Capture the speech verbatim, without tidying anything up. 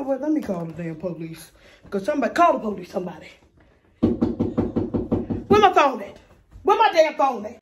know what? Let me call the damn police. Because somebody, call the police, somebody. Where my phone at? Where my damn phone at?